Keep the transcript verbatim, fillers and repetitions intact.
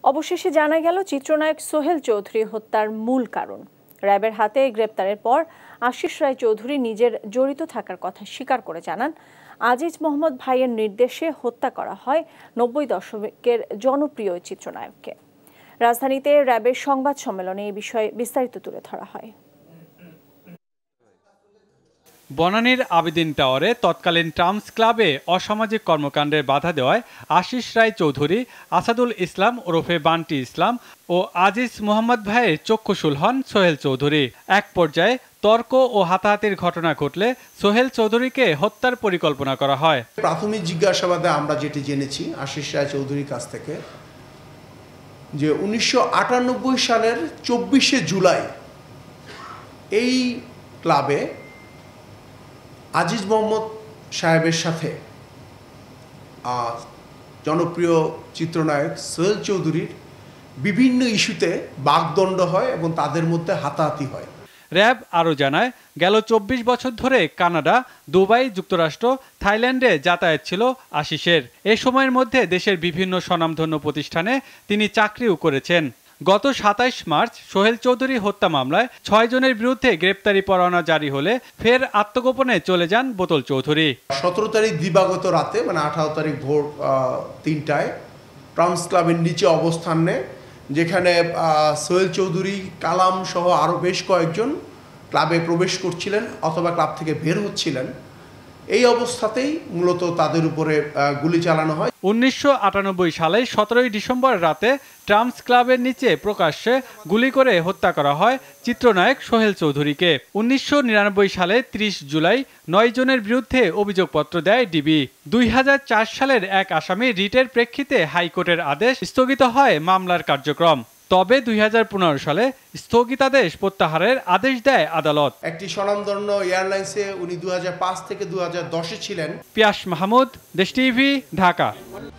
অবশেষে জানা গেল চিত্রনায়ক সোহেল চৌধুরী হত্যার মূল কারণ। র্যাবের হাতে গ্রেপ্তারের পর আশিস রায় চৌধুরী নিজের জড়িত থাকার কথা স্বীকার করে জানান, আজিজ মোহাম্মদ ভাইয়ের নির্দেশে হত্যা করা হয় নব্বই দশকের জনপ্রিয় চিত্রনায়ককে। রাজধানীতে র্যাবের সংবাদ সম্মেলনে এই বিষয়ে বিস্তারিত তুলে ধরা হয়। বনানীর আবেদিন টাওয়ারে তৎকালীন ট্রামস ক্লাবে অসামাজিক কর্মকাণ্ডের বাধা দেওয়ায় আশিস রায় চৌধুরী, আসাদুল ইসলাম ওরফে বান্টি ইসলাম ও আজিজ মোহাম্মদ ভাইয়ের চক্ষুশূল হন সোহেল চৌধুরী। এক পর্যায়ে তর্ক ও হাতাহাতির ঘটনা ঘটলে সোহেল চৌধুরীকে হত্যার পরিকল্পনা করা হয়। প্রাথমিক জিজ্ঞাসাবাদে আমরা যেটি জেনেছি আশিস রায় চৌধুরীর কাছ থেকে যে উনিশশো আটানব্বই সালের চব্বিশে জুলাই এই ক্লাবে আজিজ মোহাম্মদ সাহেবের সাথে জনপ্রিয় চিত্রনায়ক সোহেল চৌধুরীর বিভিন্ন ইস্যুতে বাগদণ্ড হয় এবং তাদের মধ্যে হাতাহাতি হয়। র্যাব আরও জানায়, গেল চব্বিশ বছর ধরে কানাডা, দুবাই, যুক্তরাষ্ট্র, থাইল্যান্ডে যাতায়াত ছিল আশিসের। এ সময়ের মধ্যে দেশের বিভিন্ন স্বনামধন্য প্রতিষ্ঠানে তিনি চাকরিও করেছেন। গত সাতাইশ মার্চ সোহেল চৌধুরী হত্যা মামলায় ছয় জনের বিরুদ্ধে গ্রেপ্তারি পরোয়ানা জারি হলে ফের আত্মগোপনে চলে যান বোতল চৌধুরী। সতেরো তারিখ দিবাগত রাতে মানে আঠারো তারিখ ভোর তিনটায় ট্রামস ক্লাবের নিচে অবস্থান নেয়, যেখানে সোহেল চৌধুরী, কালাম সহ আরও বেশ কয়েকজন ক্লাবে প্রবেশ করছিলেন অথবা ক্লাব থেকে বের হচ্ছিলেন। এই অবস্থাতেই মূলত তাদের উপরে গুলি চালানো হয়। উনিশশো আটানব্বই সালে সতেরোই ডিসেম্বর রাতে ট্রামস ক্লাবের নিচে প্রকাশ্যে গুলি করে হত্যা করা হয় চিত্রনায়ক সোহেল চৌধুরীকে। উনিশশো নিরানব্বই সালে ত্রিশ জুলাই নয় জনের বিরুদ্ধে অভিযোগপত্র দেয় ডিবি। দুই হাজার চার সালের এক আসামি রিটের প্রেক্ষিতে হাইকোর্টের আদেশ স্থগিত হয় মামলার কার্যক্রম। তবে দুই হাজার পনেরো সালে স্থগিতাদেশ প্রত্যাহারের আদেশ দেয় আদালত। একটি স্বনামধন্য এয়ারলাইন্সে উনি দু হাজার পাঁচ থেকে দু হাজার দশে ছিলেন। পিয়াস মাহমুদ, দেশ টিভি, ঢাকা।